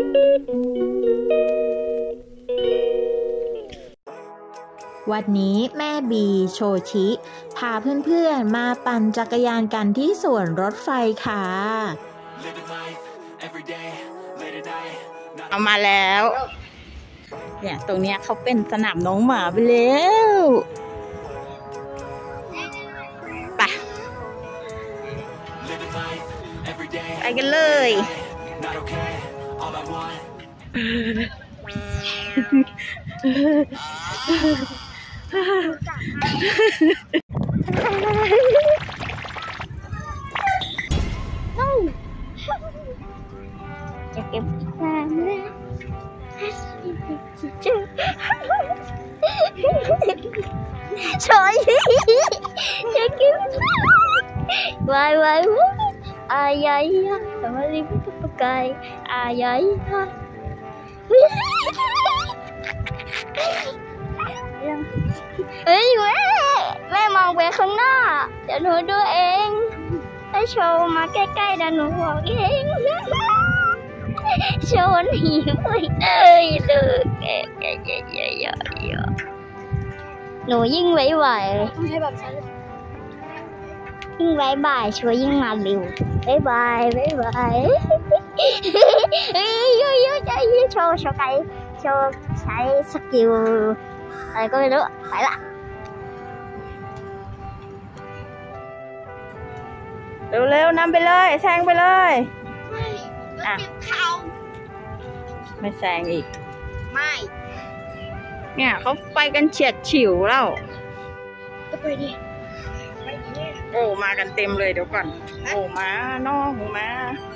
วันนี้แม่บีโชชิพาเพื่อนๆมาปั่นจักรยานกันที่สวนรถไฟค่ะเอามาแล้วเนี่ยตรงเนี้ยเขาเป็นสนามน้องหมาไปแล้วไปกันเลยจะเก็บตามนะช่วยจะเก็บวายวายอายายทำอะไรไม่ถูกใจอายายเฮ้ยแม่มองไปข้างหน้าเดี๋ยวหนูดูเองถ้าโชว์มาใกล้ๆเดี๋ยวหนูบอกเองโชว์หนีไปดูหนูยิ่งไหวยิ่งบ่ายช่วยยิ่งมาเร็วบ่ายโชว์ไกโชว์ใช้สกิลอะไรก็ไม่รู้ไปละเร็วๆนำไปเลยแซงไปเลยอ่ะไม่แซงอีกไม่เนี่ยเขาไปกันเฉียดฉิวแล้วก็ไปดิโอ้มากันเต็มเลยเดี๋ยวก่อนโอ้มาน้องมา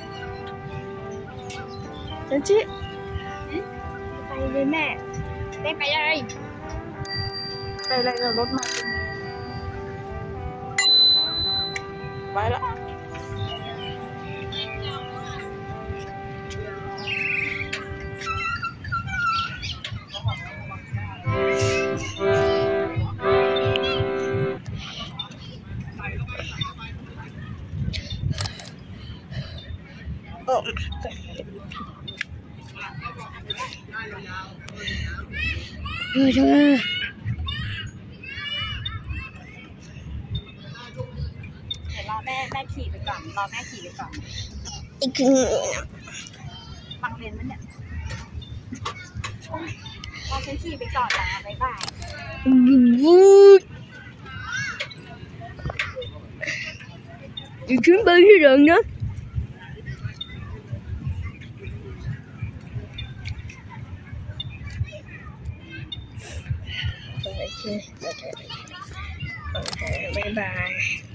เจจิไปเลยแม่ไปเลยเรารถมาไปแล้วรอแม่ขี่ไปก่อนอีกคือบังเลนมันเนี่ยรอฉันขี่ไปก่อนนะบ๊ายบายขึ้นไปที่หลังนะโอเคบ๊ายบาย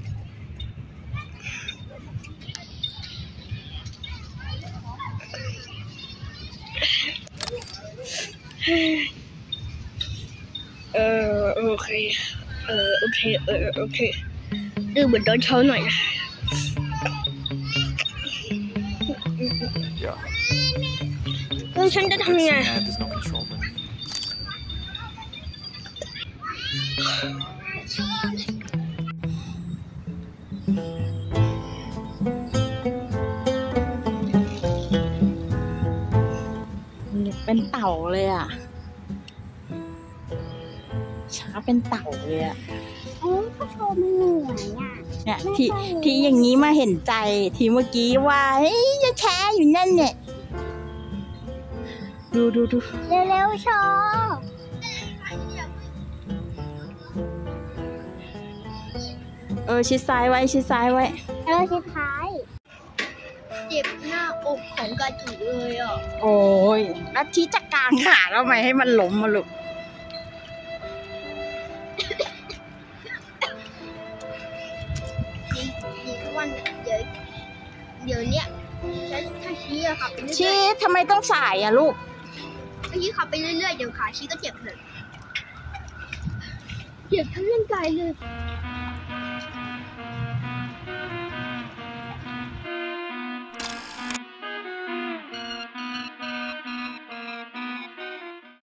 โอเคดื้อเหมือนตอนเช้าหน่อยนะแล้วฉันจะทำไงเป็นเต่าเลยอ่ะช้าเป็นเต่าเลยอ่ะก็โชว์มันเหนื่อยอ่ะเนี่ยทีอย่างนี้มาเห็นใจทีเมื่อกี้ว่าเฮ้ยจะแช้อยู่นั่นเนี่ยดูเร็วโชว์ชิดซ้ายไว้แล้วชิดท้ายเจ็บหน้าอกของกระจุกเลยอ่ะโอ้ยแล้วชี้จะกลางขาแล้วไหมให้มันล้มมาลูกวันเดี๋ยวเนี้ยถ้าชี้อะค่ะชี้ทำไมต้องสายอะลูกชี้ขับไปเรื่อยๆเดี๋ยวขาชี้ก็เจ็บเลยเจ็บทั้งร่างกายเลย